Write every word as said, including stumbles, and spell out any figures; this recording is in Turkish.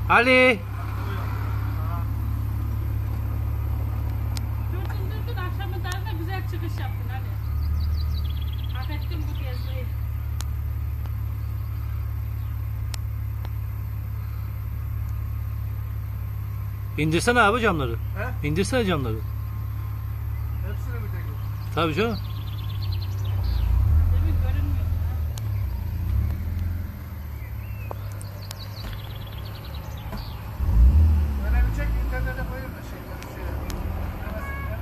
Ali. Durdun durdun akşamın darına güzel çıkış yaptın hadi. Hak ettin bu gezmeyi. İndirsene abi camları. He? İndirsene camları. Hepsini mi tekrar? Tabii canım.